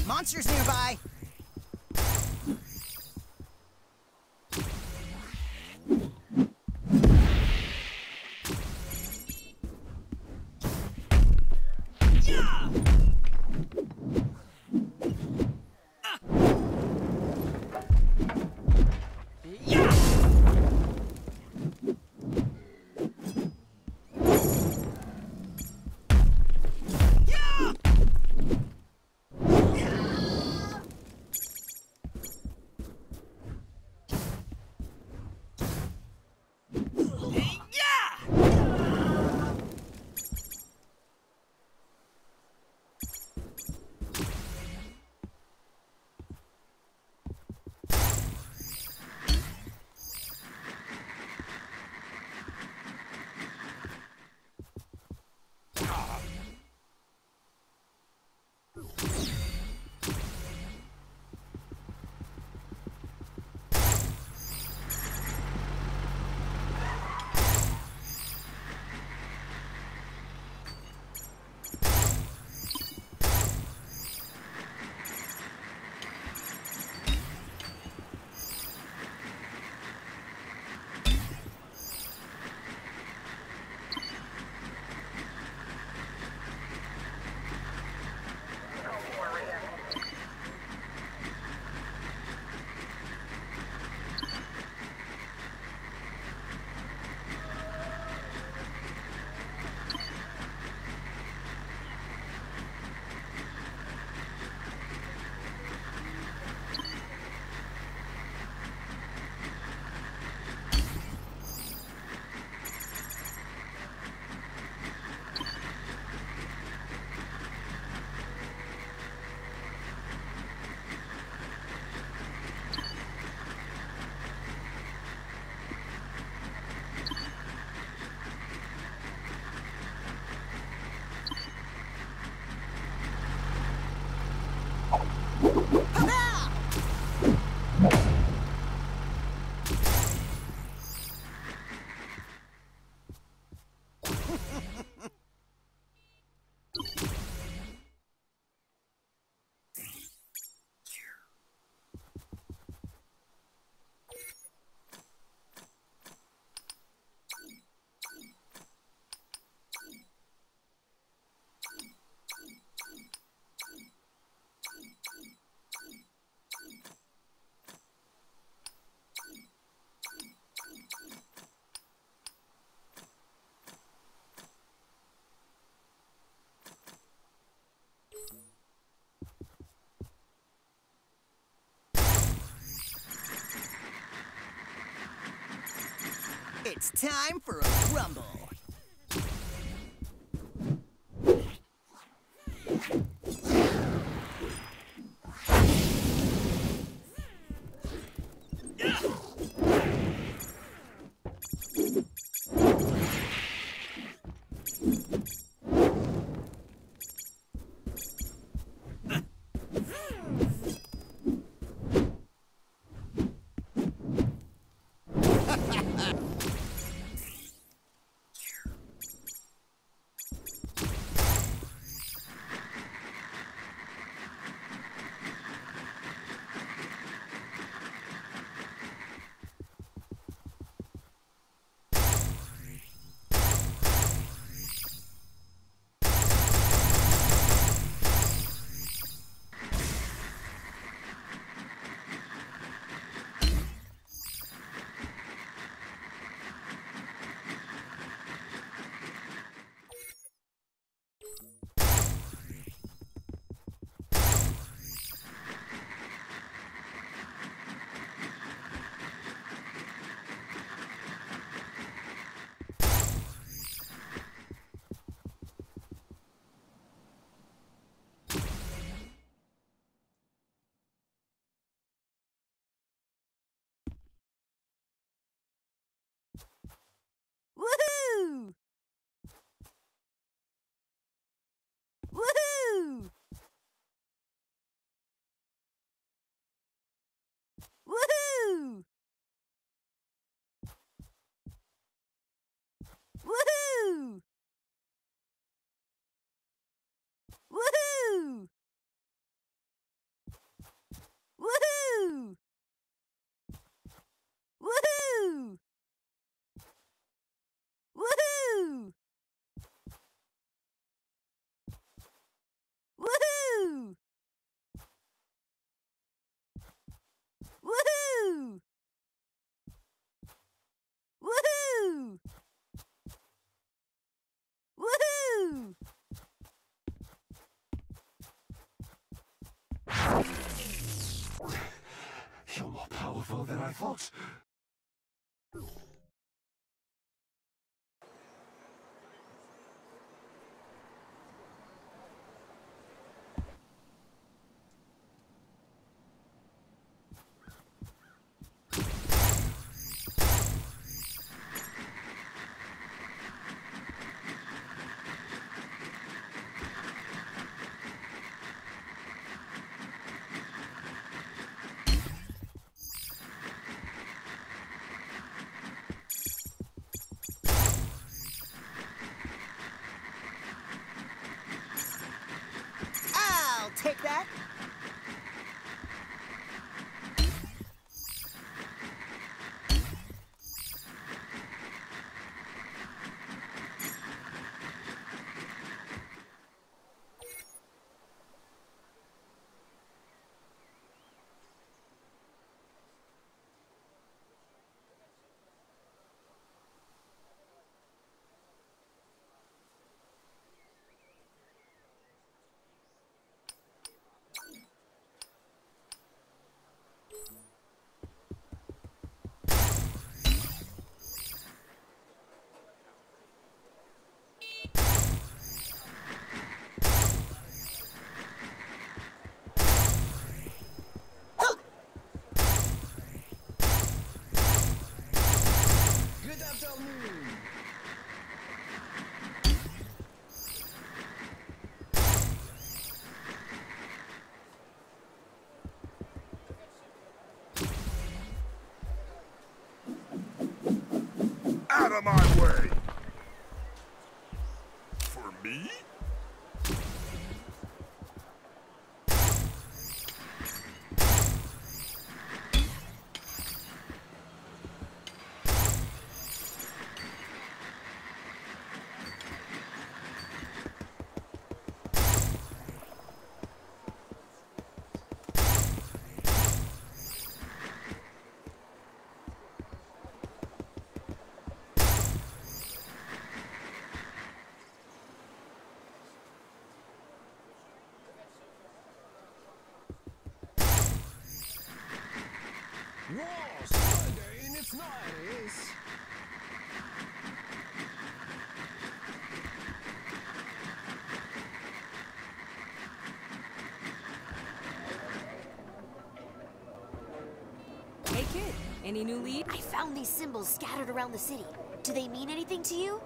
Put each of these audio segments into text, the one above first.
Monsters nearby! It's time for a rumble. Woohoo! Woohoo! Woohoo! Woohoo! Woohoo! powerful than I thought. I'll take that. Good afternoon. Out of my way! For me? Wars, holiday in its 90s. Hey kid, any new leads? I found these symbols scattered around the city. Do they mean anything to you?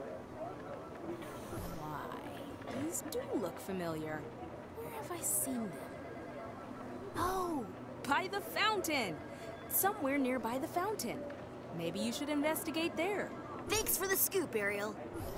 Why, these do look familiar. Where have I seen them? Oh, by the fountain! Somewhere nearby the fountain. Maybe you should investigate there. Thanks for the scoop, Ariel.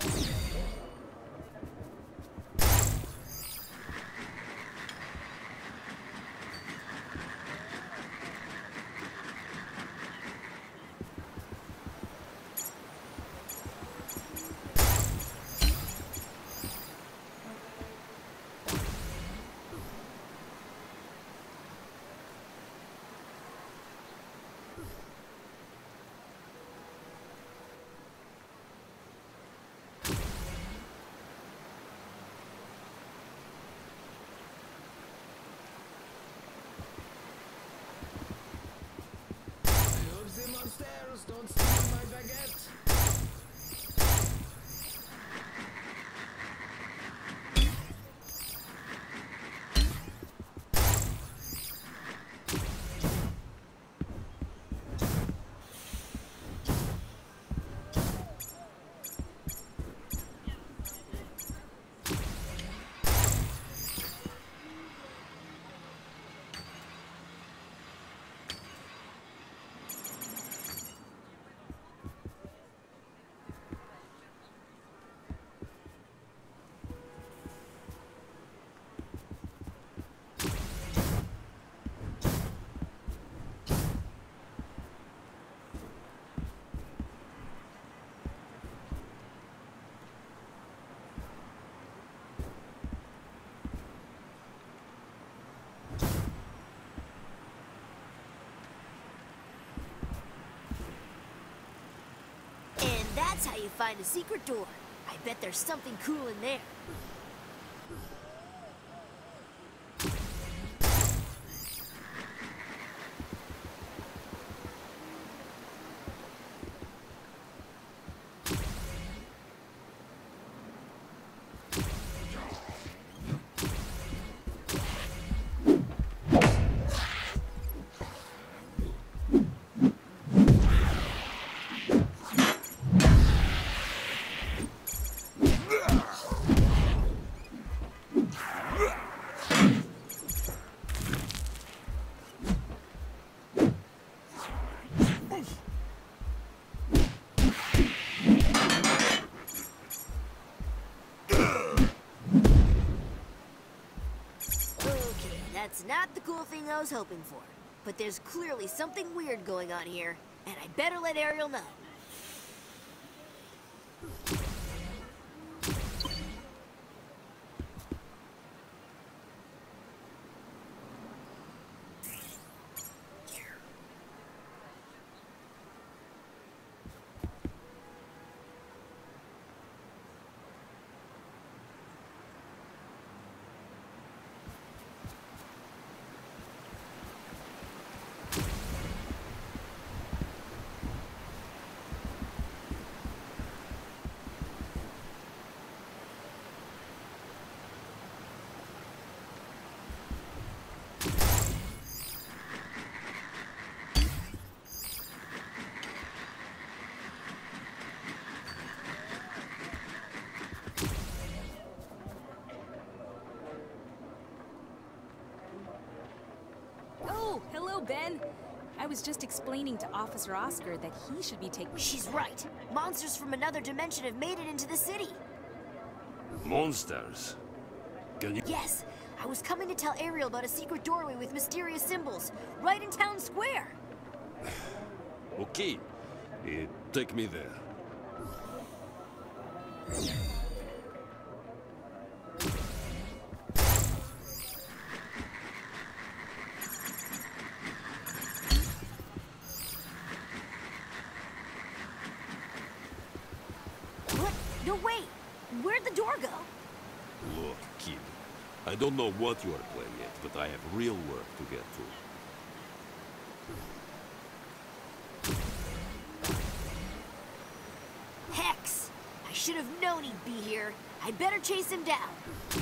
I hope the monsters don't steal my baguette. And that's how you find a secret door. I bet there's something cool in there. Okay, that's not the cool thing I was hoping for. But there's clearly something weird going on here, and I better let Ariel know. Oh, hello, Ben. I was just explaining to Officer Oscar that he should be taking... She's right. Monsters from another dimension have made it into the city. Monsters? Can you... Yes, I was coming to tell Ariel about a secret doorway with mysterious symbols, right in town square. Okay. Take me there. What? No, wait. Where'd the door go? Look, kid. I don't know what you are playing at, but I have real work to get to. Hex! I should have known he'd be here. I'd better chase him down.